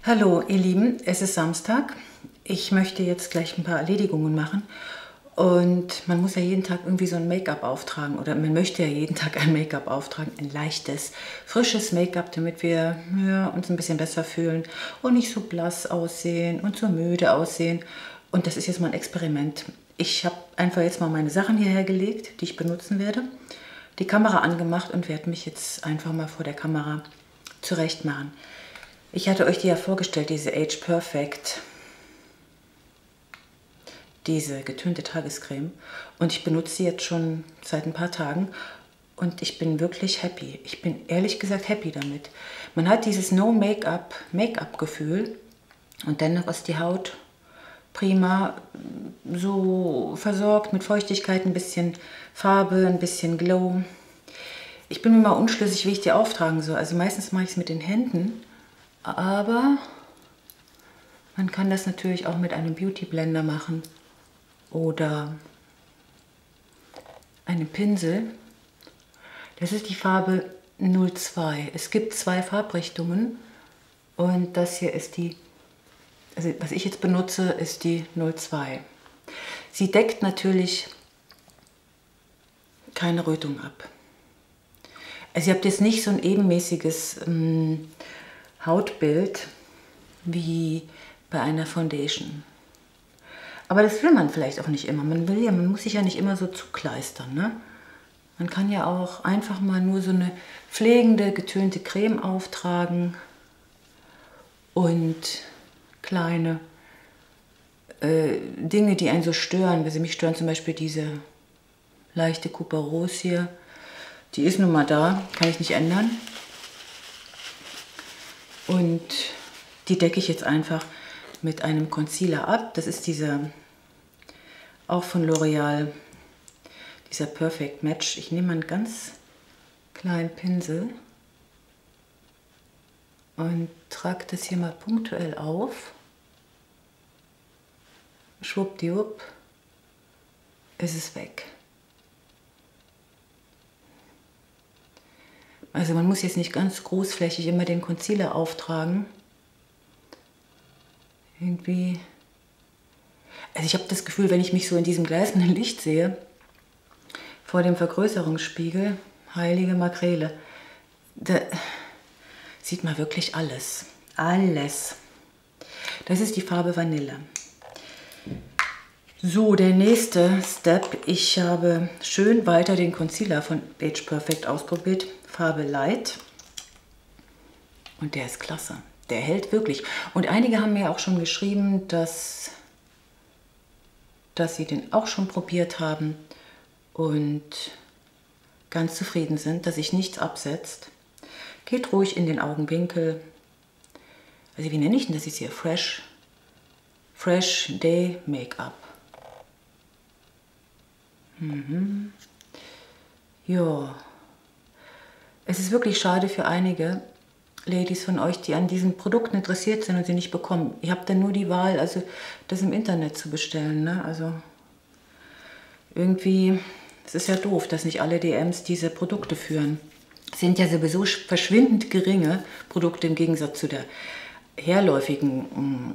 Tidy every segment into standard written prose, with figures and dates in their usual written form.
Hallo ihr Lieben, es ist Samstag. Ich möchte jetzt gleich ein paar Erledigungen machen und man muss ja jeden Tag irgendwie so ein Make-up auftragen oder man möchte ja jeden Tag ein Make-up auftragen, ein leichtes, frisches Make-up, damit wir uns ein bisschen besser fühlen und nicht so blass aussehen und so müde aussehen. Und das ist jetzt mal ein Experiment. Ich habe einfach jetzt mal meine Sachen hierher gelegt, die ich benutzen werde, die Kamera angemacht und werde mich jetzt einfach mal vor der Kamera zurecht machen. Ich hatte euch die ja vorgestellt, diese Age Perfect, diese getönte Tagescreme. Und ich benutze sie jetzt schon seit ein paar Tagen und ich bin wirklich happy. Ich bin ehrlich gesagt happy damit. Man hat dieses No-Make-up-Gefühl und dennoch ist die Haut prima so versorgt mit Feuchtigkeit, ein bisschen Farbe, ein bisschen Glow. Ich bin mir mal unschlüssig, wie ich die auftragen soll. Also meistens mache ich es mit den Händen. Aber man kann das natürlich auch mit einem Beauty Blender machen oder einem Pinsel. Das ist die Farbe 02. Es gibt zwei Farbrichtungen und das hier ist die, also was ich jetzt benutze, ist die 02. Sie deckt natürlich keine Rötung ab. Also ihr habt jetzt nicht so ein ebenmäßiges Hautbild wie bei einer Foundation. Aber das will man vielleicht auch nicht immer. Man muss sich ja nicht immer so zukleistern, ne? Man kann ja auch einfach mal nur so eine pflegende, getönte Creme auftragen und kleine Dinge, die einen so stören. Also mich stören zum Beispiel diese leichte Kuperose hier. Die ist nun mal da, kann ich nicht ändern. Und die decke ich jetzt einfach mit einem Concealer ab. Das ist dieser, auch von L'Oreal, dieser Perfect Match. Ich nehme einen ganz kleinen Pinsel und trage das hier mal punktuell auf. Schwuppdiwupp, ist es weg. Also man muss jetzt nicht ganz großflächig immer den Concealer auftragen. Irgendwie. Also ich habe das Gefühl, wenn ich mich so in diesem gleißenden Licht sehe, vor dem Vergrößerungsspiegel, heilige Makrele, da sieht man wirklich alles. Alles. Das ist die Farbe Vanille. So, der nächste Step. Ich habe schön weiter den Concealer von Age Perfect ausprobiert. Farbe Light. Und der ist klasse. Der hält wirklich. Und einige haben mir auch schon geschrieben, dass sie den auch schon probiert haben und ganz zufrieden sind, dass sich nichts absetzt. Geht ruhig in den Augenwinkel. Also wie nenne ich denn das jetzt hier? Fresh Day Make-up. Ja. Es ist wirklich schade für einige Ladies von euch, die an diesen Produkten interessiert sind und sie nicht bekommen. Ihr habt dann nur die Wahl, also das im Internet zu bestellen, ne? Also irgendwie, es ist ja doof, dass nicht alle DMs diese Produkte führen. Es sind ja sowieso verschwindend geringe Produkte im Gegensatz zu der herläufigen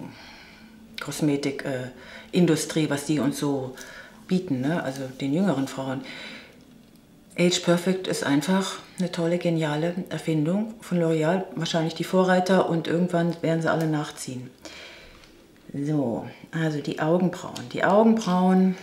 Kosmetikindustrie, was die uns so bieten, ne? Also den jüngeren Frauen. Age Perfect ist einfach eine tolle, geniale Erfindung von L'Oreal. Wahrscheinlich die Vorreiter und irgendwann werden sie alle nachziehen. So, also die Augenbrauen. Die Augenbrauen,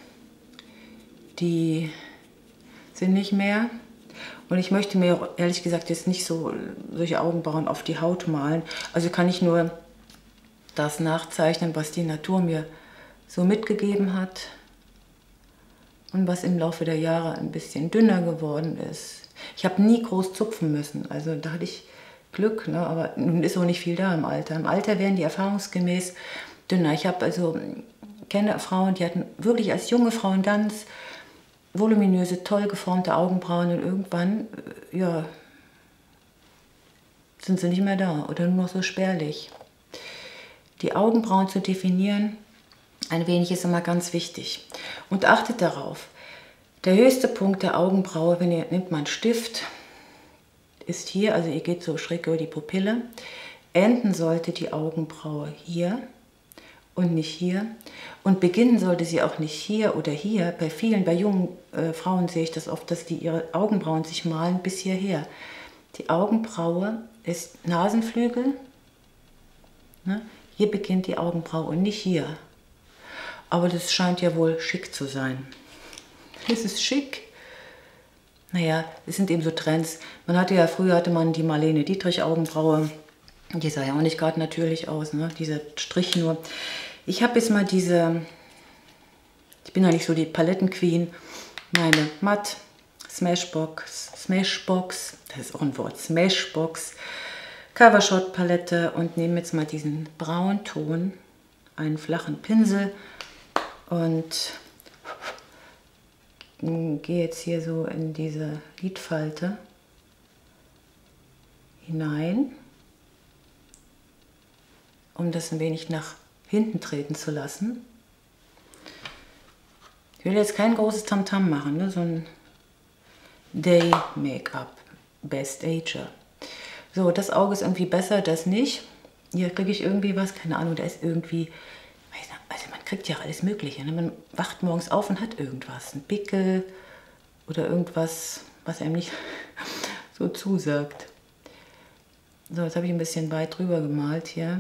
die sind nicht mehr. Und ich möchte mir ehrlich gesagt jetzt nicht so solche Augenbrauen auf die Haut malen. Also kann ich nur das nachzeichnen, was die Natur mir so mitgegeben hat. Und was im Laufe der Jahre ein bisschen dünner geworden ist. Ich habe nie groß zupfen müssen, also da hatte ich Glück, ne? Aber nun ist auch nicht viel da im Alter. Im Alter werden die erfahrungsgemäß dünner. Ich kenne Frauen, die hatten wirklich als junge Frauen ganz voluminöse, toll geformte Augenbrauen und irgendwann, ja, sind sie nicht mehr da oder nur noch so spärlich. Die Augenbrauen zu definieren, ein wenig ist immer ganz wichtig. Und achtet darauf, der höchste Punkt der Augenbraue, nehmt mal einen Stift, ist hier, also ihr geht so schräg über die Pupille, enden sollte die Augenbraue hier und nicht hier. Und beginnen sollte sie auch nicht hier oder hier. Bei jungen Frauen sehe ich das oft, dass die ihre Augenbrauen sich malen bis hierher. Die Augenbraue ist Nasenflügel. Ne? Hier beginnt die Augenbraue und nicht hier. Aber das scheint ja wohl schick zu sein. Das ist schick. Naja, es sind eben so Trends. Früher hatte man die Marlene Dietrich Augenbraue. Die sah ja auch nicht gerade natürlich aus, ne? Dieser Strich nur. Ich habe jetzt mal ich bin ja nicht so die Palettenqueen, meine Matt Smashbox, das ist auch ein Wort, Smashbox Covershot Palette und nehme jetzt mal diesen Braunton, einen flachen Pinsel und gehe jetzt hier so in diese Lidfalte hinein, um das ein wenig nach hinten treten zu lassen. Ich will jetzt kein großes Tamtam machen, ne? So ein Day Make-up, Best Ager. So, das Auge ist irgendwie besser, das nicht. Hier kriege ich irgendwie was, keine Ahnung, da ist irgendwie, also man kriegt ja alles Mögliche. Ne? Man wacht morgens auf und hat irgendwas, ein Pickel oder irgendwas, was einem nicht so zusagt. So, jetzt habe ich ein bisschen weit drüber gemalt hier.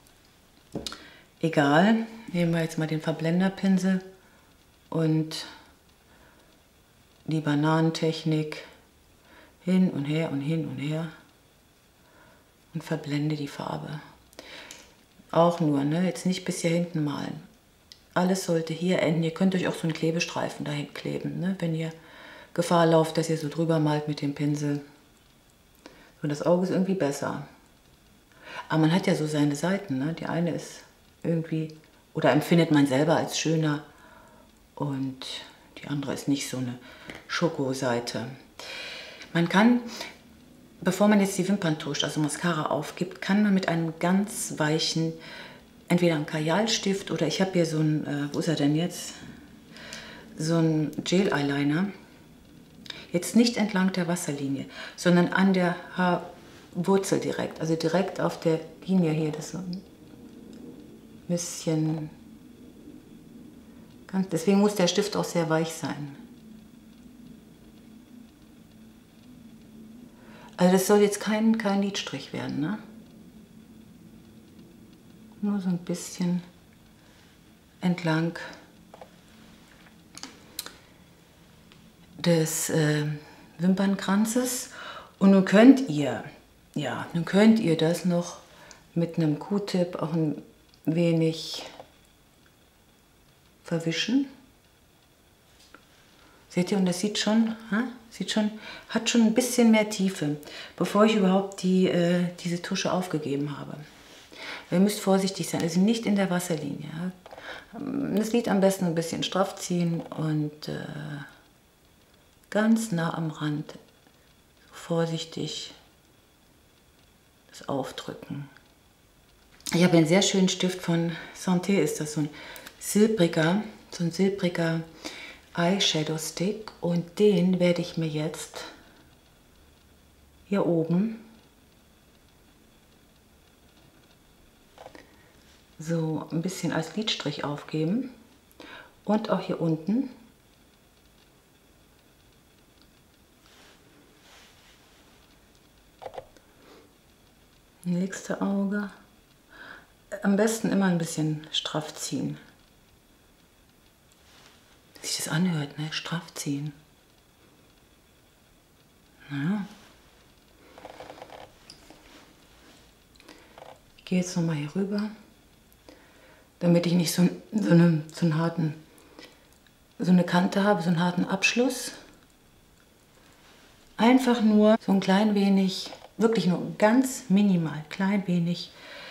Egal, nehmen wir jetzt mal den Verblenderpinsel und die Bananentechnik hin und her und hin und her und verblende die Farbe. Auch nur, ne? Jetzt nicht bis hier hinten malen. Alles sollte hier enden. Ihr könnt euch auch so einen Klebestreifen dahin kleben, ne? Wenn ihr Gefahr lauft, dass ihr so drüber malt mit dem Pinsel. Und das Auge ist irgendwie besser. Aber man hat ja so seine Seiten, ne? Die eine ist irgendwie, oder empfindet man selber als schöner und die andere ist nicht so eine Schokoseite. Man kann, bevor man jetzt die Wimpern tuscht, also Mascara aufgibt, kann man mit einem ganz weichen, entweder einen Kajalstift oder ich habe hier so ein, wo ist er denn jetzt? So ein Gel-Eyeliner. Jetzt nicht entlang der Wasserlinie, sondern an der Haarwurzel direkt. Also direkt auf der Linie hier. Das so ein bisschen. Deswegen muss der Stift auch sehr weich sein. Also das soll jetzt kein Lidstrich werden, ne? Nur so ein bisschen entlang des Wimpernkranzes. Und nun könnt ihr das noch mit einem Q-Tip auch ein wenig verwischen. Seht ihr, und das hat schon ein bisschen mehr Tiefe, bevor ich überhaupt diese Tusche aufgegeben habe. Ihr müsst vorsichtig sein, also nicht in der Wasserlinie. Das Lid am besten ein bisschen straff ziehen und ganz nah am Rand vorsichtig das aufdrücken. Ich habe einen sehr schönen Stift von Santé, ist das so ein silbriger Eyeshadow Stick und den werde ich mir jetzt hier oben so ein bisschen als Lidstrich aufgeben und auch hier unten. Nächste Auge. Am besten immer ein bisschen straff ziehen. Wie sich das anhört, ne? Straff ziehen. Ja. Ich gehe jetzt nochmal hier rüber, damit ich nicht so eine Kante habe, so einen harten Abschluss. Einfach nur so ein klein wenig, wirklich nur ganz minimal, klein wenig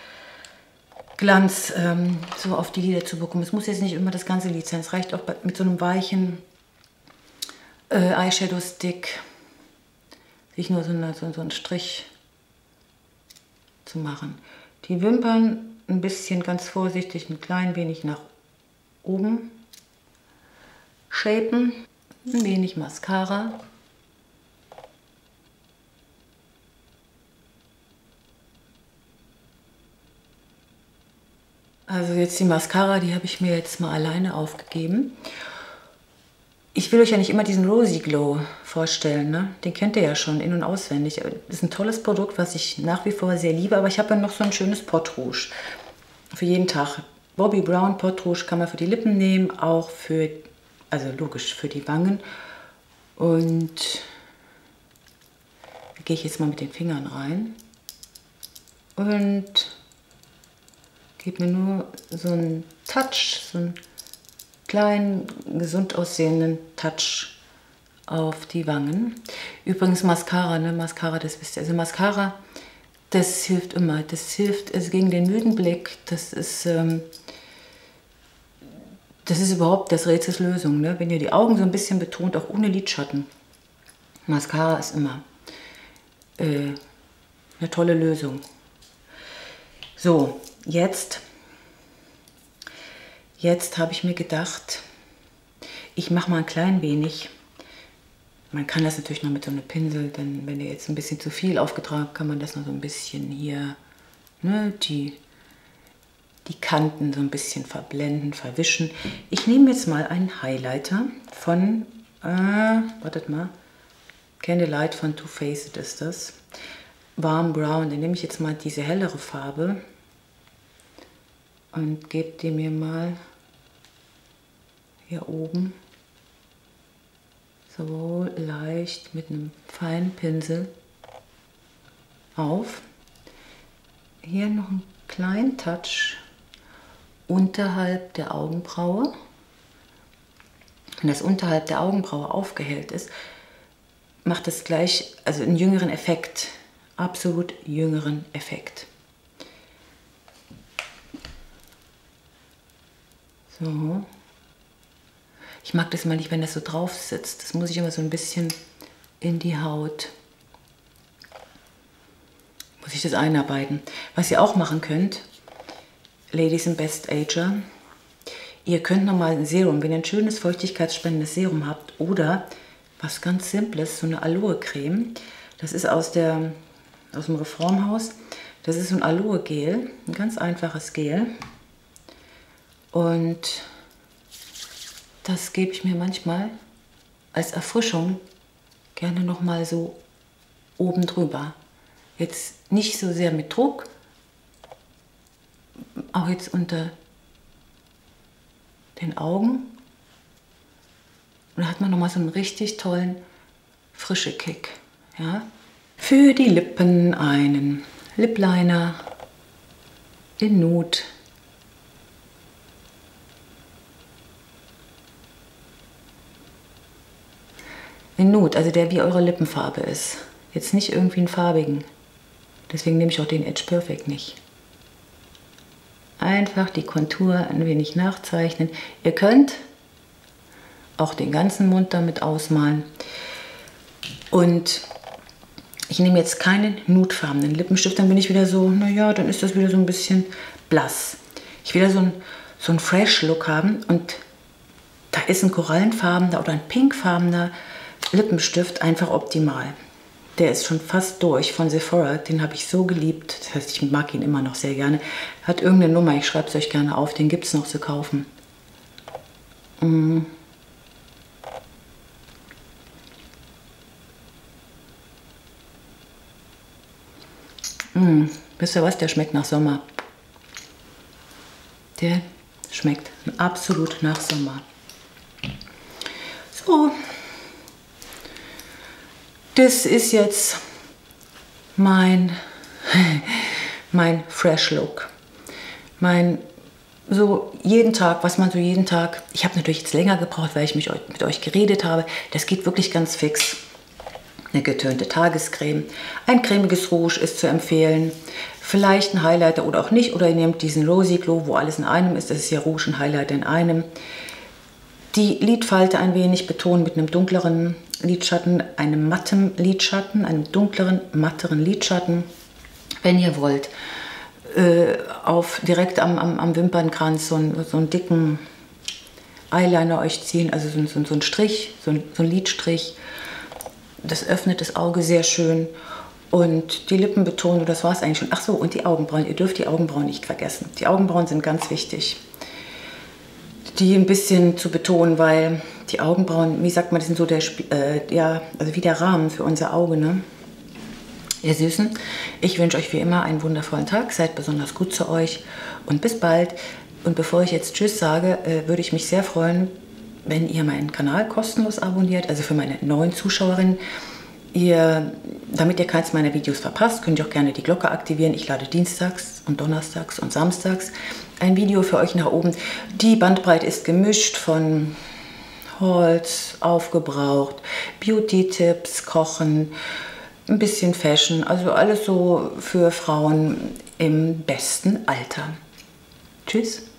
Glanz so auf die Lider zu bekommen. Es muss jetzt nicht immer das ganze Lid sein. Es reicht auch mit so einem weichen Eyeshadow Stick, sich nur so einen Strich zu machen. Die Wimpern ein bisschen ganz vorsichtig, ein klein wenig nach oben shapen, ein wenig Mascara. Also jetzt die Mascara, die habe ich mir jetzt mal alleine aufgegeben. Ich will euch ja nicht immer diesen Rosy Glow vorstellen, ne? Den kennt ihr ja schon in- und auswendig. Das ist ein tolles Produkt, was ich nach wie vor sehr liebe, aber ich habe ja noch so ein schönes Pot Rouge für jeden Tag. Bobbi Brown Pot Rouge kann man für die Lippen nehmen, auch für, also logisch, für die Wangen. Und da gehe ich jetzt mal mit den Fingern rein und gebe mir nur so einen Touch, so einen kleinen, gesund aussehenden Touch auf die Wangen. Übrigens Mascara, ne? Mascara, das wisst ihr. Also Mascara, das hilft immer. Das hilft also gegen den müden Blick. Das ist überhaupt das Rätsels Lösung. Ne? Wenn ihr die Augen so ein bisschen betont, auch ohne Lidschatten. Mascara ist immer eine tolle Lösung. So, jetzt habe ich mir gedacht, ich mache mal ein klein wenig. Man kann das natürlich noch mit so einem Pinsel, denn wenn ihr jetzt ein bisschen zu viel aufgetragen habt, kann man das noch so ein bisschen hier, ne, die Kanten so ein bisschen verblenden, verwischen. Ich nehme jetzt mal einen Highlighter von, wartet mal, Candlelight von Too Faced ist das. Warm Brown, dann nehme ich jetzt mal diese hellere Farbe und gebe die mir mal hier oben so leicht mit einem feinen Pinsel auf. Hier noch einen kleinen Touch unterhalb der Augenbraue. Wenn das unterhalb der Augenbraue aufgehellt ist, macht es gleich, also einen jüngeren Effekt, absolut jüngeren Effekt. So. Ich mag das mal nicht, wenn das so drauf sitzt. Das muss ich immer so ein bisschen in die Haut. Muss ich das einarbeiten. Was ihr auch machen könnt, Ladies in Best Ager, ihr könnt nochmal ein Serum, wenn ihr ein schönes feuchtigkeitsspendendes Serum habt oder was ganz Simples, so eine Aloe-Creme. Das ist aus dem Reformhaus. Das ist so ein Aloe-Gel, ein ganz einfaches Gel. Und das gebe ich mir manchmal als Erfrischung gerne nochmal so oben drüber. Jetzt nicht so sehr mit Druck, auch jetzt unter den Augen. Und da hat man nochmal so einen richtig tollen frische Kick. Ja? Für die Lippen einen Lip Liner in Nude. In Nude, also der wie eure Lippenfarbe ist. Jetzt nicht irgendwie einen farbigen. Deswegen nehme ich auch den Edge Perfect nicht. Einfach die Kontur ein wenig nachzeichnen. Ihr könnt auch den ganzen Mund damit ausmalen. Und ich nehme jetzt keinen nudefarbenen Lippenstift, dann bin ich wieder so, naja, dann ist das wieder so ein bisschen blass. Ich will ja so einen Fresh-Look haben und da ist ein korallenfarbener oder ein pinkfarbener Lippenstift einfach optimal. Der ist schon fast durch von Sephora, den habe ich so geliebt. Das heißt, ich mag ihn immer noch sehr gerne. Hat irgendeine Nummer, ich schreibe es euch gerne auf, den gibt es noch zu kaufen. Wisst ihr was, der schmeckt nach Sommer. Der schmeckt absolut nach Sommer. So. Das ist jetzt mein Fresh Look. So jeden Tag, was man so jeden Tag. Ich habe natürlich jetzt länger gebraucht, weil ich mit euch geredet habe. Das geht wirklich ganz fix. Eine getönte Tagescreme. Ein cremiges Rouge ist zu empfehlen. Vielleicht ein Highlighter oder auch nicht. Oder ihr nehmt diesen Rosy Glow, wo alles in einem ist. Das ist ja Rouge und Highlighter in einem. Die Lidfalte ein wenig betonen mit einem dunkleren Lidschatten, einem matten Lidschatten, einem dunkleren, matteren Lidschatten. Wenn ihr wollt, direkt am Wimpernkranz so einen dicken Eyeliner euch ziehen, also so einen Strich, so einen Lidstrich. Das öffnet das Auge sehr schön. Und die Lippenbetonung, das war es eigentlich schon. Ach so, und die Augenbrauen. Ihr dürft die Augenbrauen nicht vergessen. Die Augenbrauen sind ganz wichtig, die ein bisschen zu betonen, weil die Augenbrauen, wie sagt man, die sind so ja, also wie der Rahmen für unser Auge, ne? Ihr Süßen, ich wünsche euch wie immer einen wundervollen Tag. Seid besonders gut zu euch und bis bald. Und bevor ich jetzt Tschüss sage, würde ich mich sehr freuen, wenn ihr meinen Kanal kostenlos abonniert, also für meine neuen Zuschauerinnen. Damit ihr keins meiner Videos verpasst, könnt ihr auch gerne die Glocke aktivieren. Ich lade dienstags und donnerstags und samstags ein Video für euch nach oben. Die Bandbreite ist gemischt von Holz, aufgebraucht, Beauty-Tipps, Kochen, ein bisschen Fashion, also alles so für Frauen im besten Alter. Tschüss.